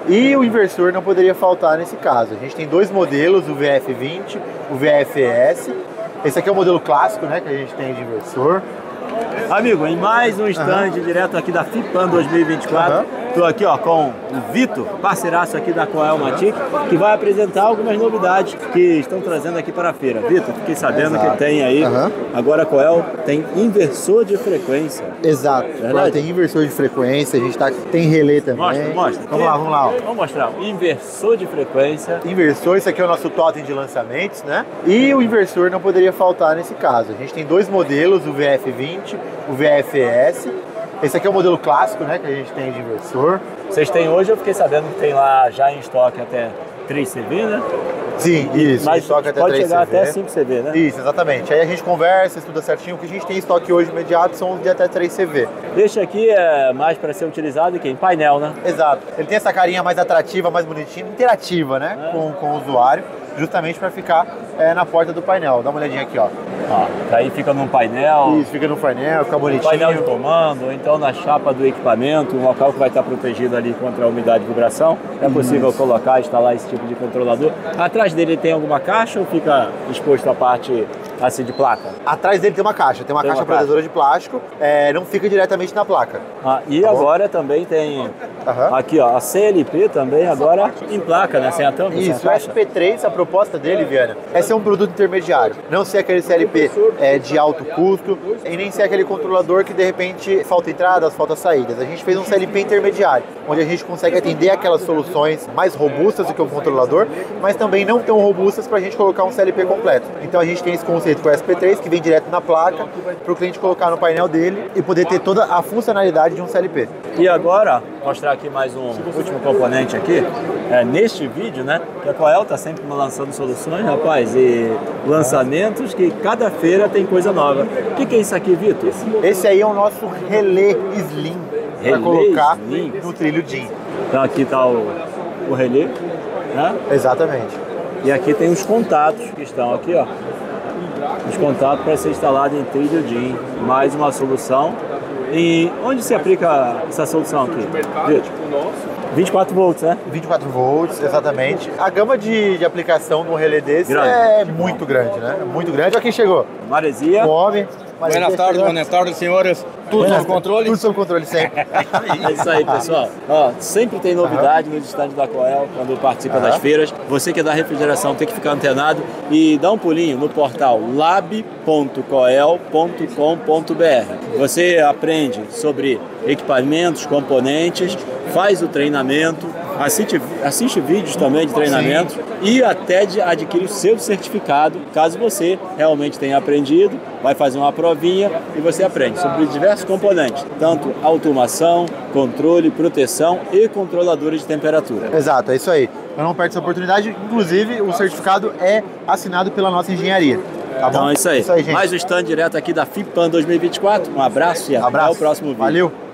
E o inversor não poderia faltar nesse caso. A gente tem dois modelos, o VF20, o VFS. Esse aqui é o modelo clássico, né, que a gente tem de inversor. Amigo, em mais um stand direto aqui da FIPAM 2024, estou aqui ó, com o Vitor, parceiraço aqui da Coel Matic, que vai apresentar algumas novidades que estão trazendo aqui para a feira. Vitor, fiquei sabendo que tem aí, agora a Coel tem inversor de frequência. Exato, agora tem inversor de frequência, a gente tem relé também. Mostra. Vamos lá. Ó. Vamos mostrar, inversor de frequência. Inversor, esse aqui é o nosso totem de lançamentos, né? E o inversor não poderia faltar nesse caso. A gente tem dois modelos, o VF20, o VFS. Esse aqui é o modelo clássico, né, que a gente tem de inversor. Vocês têm hoje, eu fiquei sabendo que tem lá já em estoque até 3CV, né? Sim, isso. Mas estoque até pode 3CV. chegar até 5CV, né? Isso, exatamente. Aí a gente conversa, estuda certinho. O que a gente tem em estoque hoje imediato são os de até 3CV. Este aqui é mais para ser utilizado em painel, né? Exato. Ele tem essa carinha mais atrativa, mais bonitinha, interativa, né, com o usuário, justamente para ficar na porta do painel. Dá uma olhadinha aqui, ó. Aí fica num painel. Isso, fica no painel, fica bonitinho. Painel de comando, ou então na chapa do equipamento, um local que vai estar protegido ali contra a umidade e vibração. É possível colocar, instalar esse tipo de controlador. Atrás dele tem alguma caixa ou fica exposto a parte assim de placa? Atrás dele tem uma caixa protetora de plástico, não fica diretamente na placa. E agora também tem aqui ó, a CLP também agora em placa, né? Sem a tampa, isso, sem a o SP3, a proposta dele, Viana, é ser um produto intermediário. Não ser aquele CLP de alto custo e nem ser aquele controlador que de repente falta entradas, falta saídas. A gente fez um CLP intermediário, onde a gente consegue atender aquelas soluções mais robustas do que um controlador, mas também não tão robustas para a gente colocar um CLP completo. Então a gente tem esse conceito com o SP3, que vem direto na placa, para o cliente colocar no painel dele e poder ter toda a funcionalidade de um CLP. E agora, mostrar aqui mais um último componente aqui, neste vídeo, né, que a Coel está sempre lançando soluções, rapaz, e lançamentos que cada feira tem coisa nova. O que é isso aqui, Vitor? Esse aí é o nosso relé Slim, para colocar no trilho DIN. Então aqui está o relé, né? Exatamente. E aqui tem os contatos que estão aqui, ó. Os contatos para ser instalado em trilho DIN. Mais uma solução. E onde se aplica essa solução aqui? 24 volts, né? 24 volts, exatamente. A gama de aplicação no relé desse é muito grande, né? Muito grande. Olha quem chegou. Maresia. O homem. Buenas tardes, senhores. Tudo sob controle? Tudo sob controle, sempre. É isso aí, pessoal. Ó, sempre tem novidade nos estandes da Coel quando participa das feiras. Você que é da refrigeração tem que ficar antenado e dá um pulinho no portal lab.coel.com.br. Você aprende sobre equipamentos, componentes, faz o treinamento, assiste vídeos também de treinamento e até adquire o seu certificado, caso você realmente tenha aprendido, vai fazer uma provinha e você aprende sobre diversos componentes, tanto automação, controle, proteção e controladores de temperatura. Exato, é isso aí. Eu não perco essa oportunidade, inclusive o certificado é assinado pela nossa engenharia. Tá então bom? É isso aí gente. Mais um stand direto aqui da FIPAM 2024. Um abraço e até o próximo vídeo. Valeu!